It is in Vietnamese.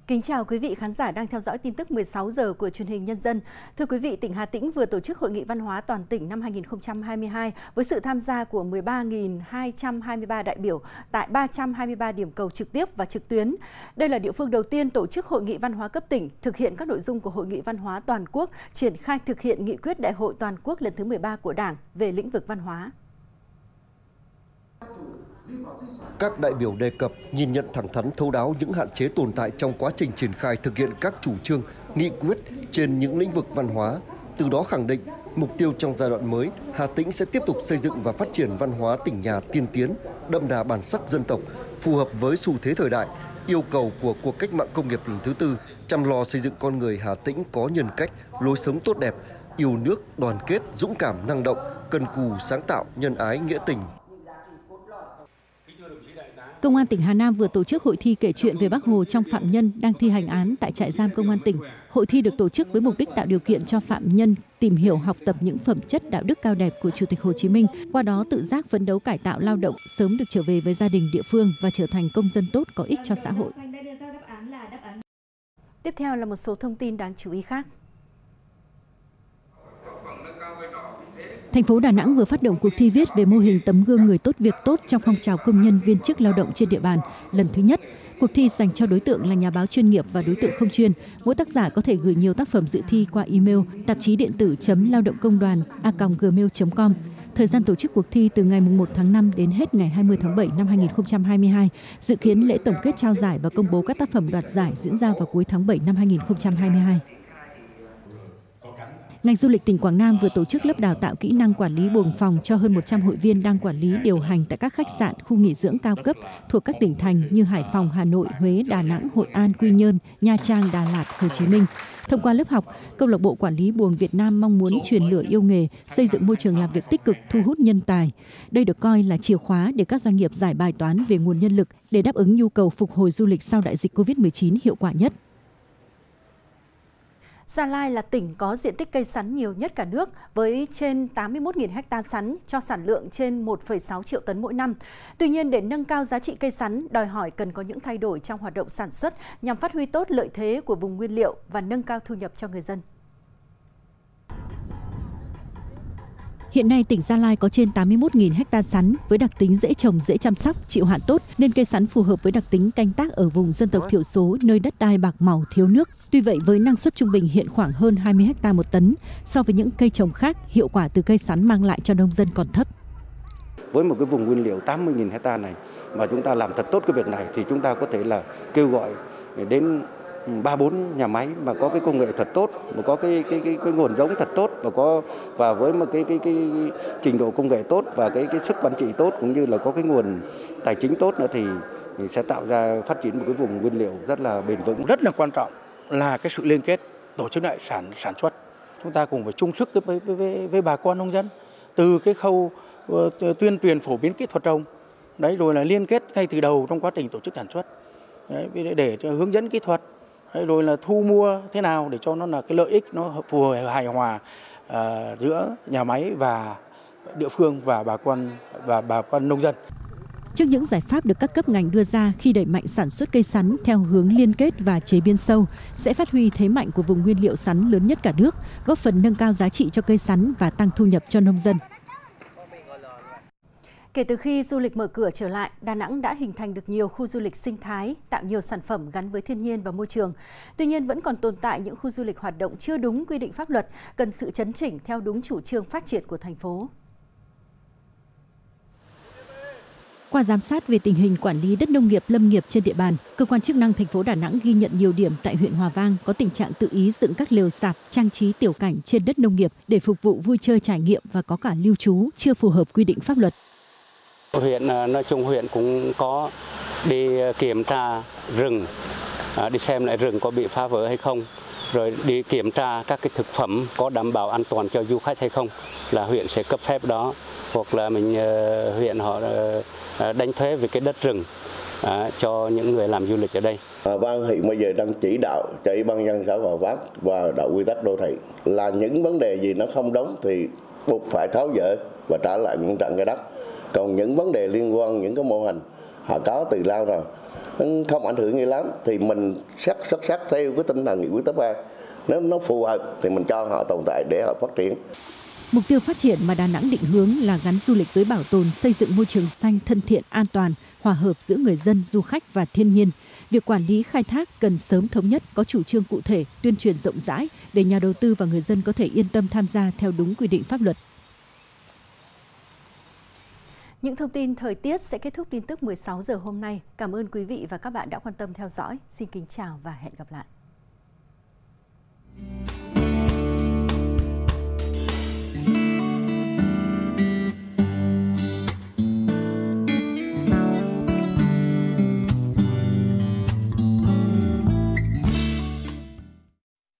Kính chào quý vị khán giả đang theo dõi tin tức 16 giờ của truyền hình Nhân dân. Thưa quý vị, tỉnh Hà Tĩnh vừa tổ chức Hội nghị văn hóa toàn tỉnh năm 2022 với sự tham gia của 13.223 đại biểu tại 323 điểm cầu trực tiếp và trực tuyến. Đây là địa phương đầu tiên tổ chức Hội nghị văn hóa cấp tỉnh, thực hiện các nội dung của Hội nghị văn hóa toàn quốc, triển khai thực hiện nghị quyết Đại hội toàn quốc lần thứ 13 của Đảng về lĩnh vực văn hóa. Các đại biểu đề cập, nhìn nhận thẳng thắn thấu đáo những hạn chế tồn tại trong quá trình triển khai thực hiện các chủ trương, nghị quyết trên những lĩnh vực văn hóa. Từ đó khẳng định, mục tiêu trong giai đoạn mới, Hà Tĩnh sẽ tiếp tục xây dựng và phát triển văn hóa tỉnh nhà tiên tiến, đậm đà bản sắc dân tộc, phù hợp với xu thế thời đại, yêu cầu của cuộc cách mạng công nghiệp lần thứ tư, chăm lo xây dựng con người Hà Tĩnh có nhân cách, lối sống tốt đẹp, yêu nước, đoàn kết, dũng cảm, năng động, cần cù, sáng tạo, nhân ái, nghĩa tình. Công an tỉnh Hà Nam vừa tổ chức hội thi kể chuyện về Bác Hồ trong phạm nhân đang thi hành án tại trại giam Công an tỉnh. Hội thi được tổ chức với mục đích tạo điều kiện cho phạm nhân tìm hiểu, học tập những phẩm chất đạo đức cao đẹp của Chủ tịch Hồ Chí Minh, qua đó tự giác phấn đấu cải tạo lao động, sớm được trở về với gia đình địa phương và trở thành công dân tốt có ích cho xã hội. Tiếp theo là một số thông tin đáng chú ý khác. Thành phố Đà Nẵng vừa phát động cuộc thi viết về mô hình tấm gương người tốt việc tốt trong phong trào công nhân viên chức lao động trên địa bàn lần thứ nhất. Cuộc thi dành cho đối tượng là nhà báo chuyên nghiệp và đối tượng không chuyên. Mỗi tác giả có thể gửi nhiều tác phẩm dự thi qua email tạp chí điện tử.laodongcôngdoan@gmail.com. Thời gian tổ chức cuộc thi từ ngày 1 tháng 5 đến hết ngày 20 tháng 7 năm 2022. Dự kiến lễ tổng kết trao giải và công bố các tác phẩm đoạt giải diễn ra vào cuối tháng 7 năm 2022. Ngành du lịch tỉnh Quảng Nam vừa tổ chức lớp đào tạo kỹ năng quản lý buồng phòng cho hơn 100 hội viên đang quản lý điều hành tại các khách sạn, khu nghỉ dưỡng cao cấp thuộc các tỉnh thành như Hải Phòng, Hà Nội, Huế, Đà Nẵng, Hội An, Quy Nhơn, Nha Trang, Đà Lạt, Hồ Chí Minh. Thông qua lớp học, Câu lạc bộ Quản lý buồng Việt Nam mong muốn truyền lửa yêu nghề, xây dựng môi trường làm việc tích cực, thu hút nhân tài. Đây được coi là chìa khóa để các doanh nghiệp giải bài toán về nguồn nhân lực để đáp ứng nhu cầu phục hồi du lịch sau đại dịch Covid-19 hiệu quả nhất. Gia Lai là tỉnh có diện tích cây sắn nhiều nhất cả nước với trên 81.000 ha sắn cho sản lượng trên 1,6 triệu tấn mỗi năm. Tuy nhiên, để nâng cao giá trị cây sắn, đòi hỏi cần có những thay đổi trong hoạt động sản xuất nhằm phát huy tốt lợi thế của vùng nguyên liệu và nâng cao thu nhập cho người dân. Hiện nay, tỉnh Gia Lai có trên 81.000 ha sắn với đặc tính dễ trồng, dễ chăm sóc, chịu hạn tốt nên cây sắn phù hợp với đặc tính canh tác ở vùng dân tộc thiểu số nơi đất đai bạc màu thiếu nước. Tuy vậy, với năng suất trung bình hiện khoảng hơn 20 ha một tấn, so với những cây trồng khác, hiệu quả từ cây sắn mang lại cho nông dân còn thấp. Với một cái vùng nguyên liệu 80.000 ha này mà chúng ta làm thật tốt cái việc này thì chúng ta có thể là kêu gọi đến 3-4 nhà máy mà có cái công nghệ thật tốt, mà có cái nguồn giống thật tốt và với một cái trình độ công nghệ tốt và cái sức quản trị tốt cũng như là có cái nguồn tài chính tốt nữa thì sẽ tạo ra phát triển một cái vùng nguyên liệu rất là bền vững. Rất là quan trọng là cái sự liên kết tổ chức lại sản xuất. Chúng ta cùng phải chung sức với bà con nông dân từ cái khâu tuyên truyền phổ biến kỹ thuật trồng, đấy rồi là liên kết ngay từ đầu trong quá trình tổ chức sản xuất, đấy, để hướng dẫn kỹ thuật. Rồi là thu mua thế nào để cho nó là cái lợi ích nó phù hợp hài hòa giữa nhà máy và địa phương và bà con nông dân. Trước những giải pháp được các cấp ngành đưa ra khi đẩy mạnh sản xuất cây sắn theo hướng liên kết và chế biến sâu sẽ phát huy thế mạnh của vùng nguyên liệu sắn lớn nhất cả nước, góp phần nâng cao giá trị cho cây sắn và tăng thu nhập cho nông dân. Kể từ khi du lịch mở cửa trở lại, Đà Nẵng đã hình thành được nhiều khu du lịch sinh thái, tạo nhiều sản phẩm gắn với thiên nhiên và môi trường. Tuy nhiên vẫn còn tồn tại những khu du lịch hoạt động chưa đúng quy định pháp luật, cần sự chấn chỉnh theo đúng chủ trương phát triển của thành phố. Qua giám sát về tình hình quản lý đất nông nghiệp, lâm nghiệp trên địa bàn, cơ quan chức năng thành phố Đà Nẵng ghi nhận nhiều điểm tại huyện Hòa Vang có tình trạng tự ý dựng các lều sạp, trang trí tiểu cảnh trên đất nông nghiệp để phục vụ vui chơi trải nghiệm và có cả lưu trú chưa phù hợp quy định pháp luật. Huyện nói chung huyện cũng có đi kiểm tra rừng, đi xem lại rừng có bị phá vỡ hay không, rồi đi kiểm tra các cái thực phẩm có đảm bảo an toàn cho du khách hay không, là huyện sẽ cấp phép đó, hoặc là huyện họ đánh thuế về cái đất rừng cho những người làm du lịch ở đây. Hòa Vang hiện bây giờ đang chỉ đạo cho Ủy ban nhân dân xã Hòa Vang và đạo quy tắc đô thị là những vấn đề gì nó không đúng thì buộc phải tháo dỡ và trả lại những trận cái đất. Còn những vấn đề liên quan những cái mô hình họ có từ lâu rồi không ảnh hưởng gì lắm thì mình xuất sắc theo cái tinh thần nghị quyết 83. Nếu nó phù hợp thì mình cho họ tồn tại để họ phát triển. Mục tiêu phát triển mà Đà Nẵng định hướng là gắn du lịch với bảo tồn, xây dựng môi trường xanh thân thiện, an toàn, hòa hợp giữa người dân, du khách và thiên nhiên. Việc quản lý khai thác cần sớm thống nhất, có chủ trương cụ thể, tuyên truyền rộng rãi để nhà đầu tư và người dân có thể yên tâm tham gia theo đúng quy định pháp luật. Những thông tin thời tiết sẽ kết thúc tin tức 16 giờ hôm nay. Cảm ơn quý vị và các bạn đã quan tâm theo dõi. Xin kính chào và hẹn gặp lại.